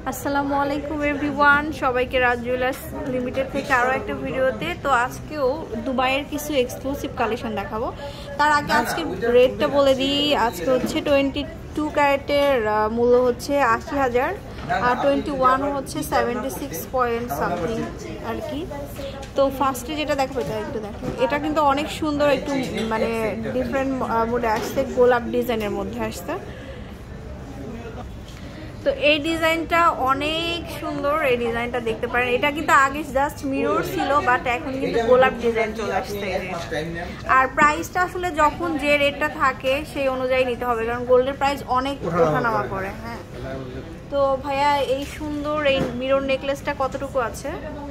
আসসালামু আলাইকুম এভরিওয়ান, সবাইকে রাজ জুয়েলার্স লিমিটেড থেকে আরও একটা ভিডিওতে। তো আজকেও দুবাইয়ের কিছু এক্সক্লুসিভ কালেকশন দেখাবো। তার আগে আজকে রেটটা বলে দিই। আজকে হচ্ছে 22 ক্যারেটের মূল্য হচ্ছে 80,000 আর 21 হচ্ছে 76 পয়েন্ট সামথিং আর কি। তো ফার্স্টে যেটা দেখাবো এটা একটু দেখো, এটা কিন্তু অনেক সুন্দর, একটু মানে ডিফারেন্ট মোডে আসছে, গোলাপ ডিজাইনের মধ্যে আসছে। তো এই ডিজাইনটা অনেক সুন্দর, এই ডিজাইনটা দেখতে পারেন। এটা কিন্তু আগে জাস্ট মিরর ছিল, বাট এখন কিন্তু গোলাপ ডিজাইন চলে আসছে। আর প্রাইসটা আসলে যখন যে রেটটা থাকে সেই অনুযায়ী নিতে হবে, কারণ গোল্ডের প্রাইস অনেক ওঠানামা করে। হ্যাঁ, তো ভাইয়া এই সুন্দর এই মিরর নেকলেসটা কতটুকু আছে?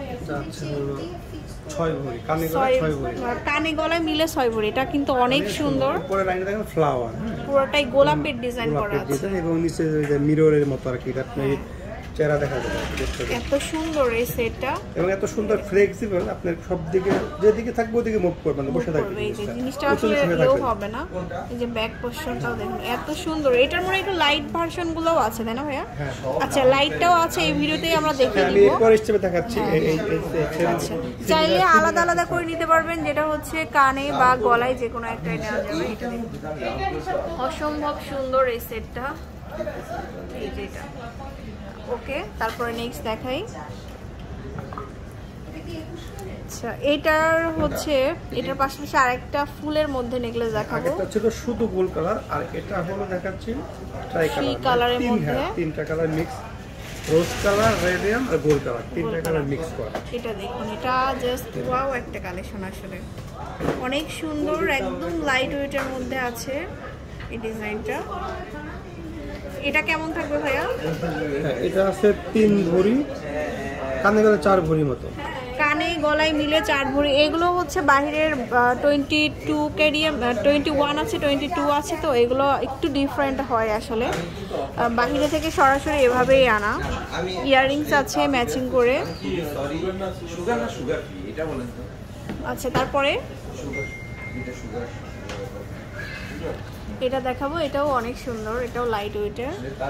কানে গলায় মিলে 6 ভরি। এটা কিন্তু অনেক সুন্দর, পুরোটাই গোলাপের ডিজাইন করা আছে এবং নিচে মিররের মতো আর কি চেহারা দেখা যাবে। এত সুন্দর এই সেটটা এবং এত সুন্দর ফ্লেক্সিবল, আপনার সব দিকে যেদিকে থাকবে ওদিকে মুভ করবে না, বসে থাকবে। এই যে জিনিসটা আসলে লো হবে না। এই যে ব্যাক পোরশনটাও দেখুন এত সুন্দর। এটার মধ্যে একটু লাইট ভার্সন গুলোও আছে, তাই না ভাইয়া? আচ্ছা, লাইটটাও আছে, এই ভিডিওতেই আমরা দেখে দিব। আমি পরে স্টেপে দেখাচ্ছি। আচ্ছা, চাইলে আলাদা আলাদা করে নিতে পারবেন, যেটা হচ্ছে কানে বা গলায় যে কোনো একটা নেওয়া যাবে। এটা অসম্ভব সুন্দর এই সেটটা। এই যে এটা ওকে, তারপরে নেক্সট দেখাই। আচ্ছা, এটার হচ্ছে এটার পাশাপাশি আরেকটা ফুলের মধ্যে নেকলেস দেখাবো। এটা ছিল শুধু গোল্ড কালার, আর এটা হলো দেখাচ্ছি ট্রাই কালারের মধ্যে তিনটা colour mix, rose colour, radium আর গোল্ড কালার, তিনটা কালার মিক্স করা। এটা দেখুন, এটা জাস্ট ওয়াও একটা কালেকশন, আসলে অনেক সুন্দর, একদম লাইট ওয়েটের মধ্যে আছে এই ডিজাইনটা। এটা কেমন থাকবে ভাইয়া? এটা আছে 3 ভরি, কানে গলায় 4 ভরি মতো। কানে গলায় মিলে 4 ভরি। এগুলো হচ্ছে বাহিরের 22 ক্যারিয়াম, 21 আছে, 22 আছে। তো এগুলো একটু ডিফারেন্ট হয় আসলে, বাহিরে থেকে সরাসরি এভাবেই আনা। ইয়াররিংস আছে ম্যাচিং করে। আচ্ছা, তারপরে এটা দেখাবো। এটাও অনেক সুন্দর, এটাও লাইট ওয়েটের।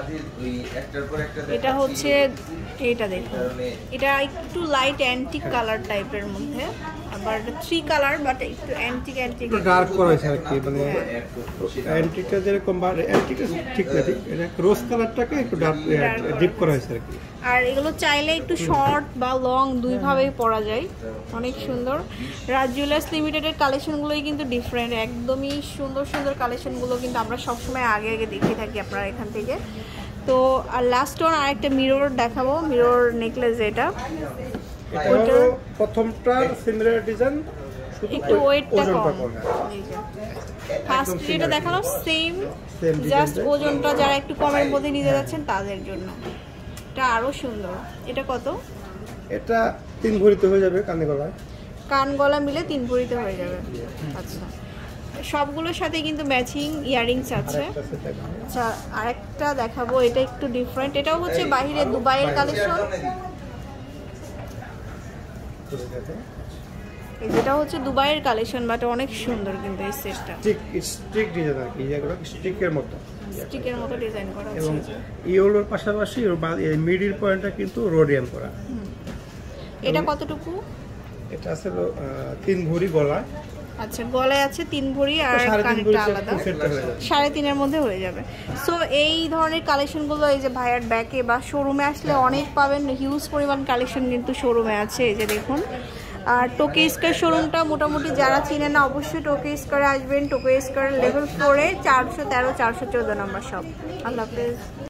এটা হচ্ছে এটা দেখুন, এটা একটু লাইট অ্যান্টিক কালার টাইপের মধ্যে, আবার 3 কালার, বাট একটু অ্যান্টিক ডার্ক করা হয়েছে আর কি। মানে অ্যান্টিকটা যেরকম অ্যান্টিকটা ঠিক না, ঠিক এটা রোজ কালারটাকে একটু ডার্ক ডিপ করা হয়েছে আর কি। আর এগুলো চাইলে একটু শর্ট বা লং দুইভাবেই পরা যায়, অনেক সুন্দর। রাজ জুয়েলার্স লিমিটেডের কালেকশনগুলোই কিন্তু ডিফারেন্ট, একদমই সুন্দর সুন্দর কালেকশনগুলো কিন্তু আমরা সবসময় আগে আগে দেখে থাকি আপনারা এখান থেকে। তো আর লাস্ট ওয়ান আরেকটা মিরর দেখাবো, মিরর নেকলেস। এটা প্রথমটা সিমিলার ডিজাইন, একটু ওয়েটটা কম। ফার্স্ট যেটা দেখানো সেম, জাস্ট ওজনটা যারা একটু কমের মধ্যে নিতে যাচ্ছেন তাদের জন্য এটা আরো সুন্দর। এটা কত? এটা 3 ভরিতে হয়ে যাবে, কানে গলায় কান গলা মিলে 3 ভরিতে হয়ে যাবে। আচ্ছা, সবগুলোর সাথে কিন্তু ম্যাচিং ইয়াররিংস আছে। আচ্ছা, আরেকটা দেখাবো, এটা একটু ডিফারেন্ট। এটাও হচ্ছে বাইরে দুবাইয়ের কালেকশন। যেটা হচ্ছে দুবাইয়ের কালেকশন, বাট অনেক সুন্দর কিন্তু এই সেটটা। স্টিক ডিজাইন আর কি, এগুলো স্টিকের মতো, স্টিকের মতো ডিজাইন করা আছে। এবং ইয়েলোর পাশাপাশি এই মিডল পয়েন্টটা কিন্তু রোডিয়াম করা। এটা কতটুকু? এটা আছে 3 ভরি গলায়। আচ্ছা, গলায় আছে 3 ভরি, আর কানেরটা আলাদা 3.5 এর মধ্যে হয়ে যাবে। সো এই ধরনের কালেকশনগুলো এই যে ভাইয়ার ব্যাকে বা শোরুমে আসলে অনেক পাবেন, হিউজ পরিমাণ কালেকশন কিন্তু শোরুমে আছে। এই যে দেখুন। আর টোকে স্কয়ার শোরুমটা মোটামুটি যারা চিনেন না, অবশ্যই টোকে স্কয়ারে আসবেন। টোকে স্কয়ার লেভেল 4-এ 413 414 নম্বর শপ। আল্লাহ হাফেজ।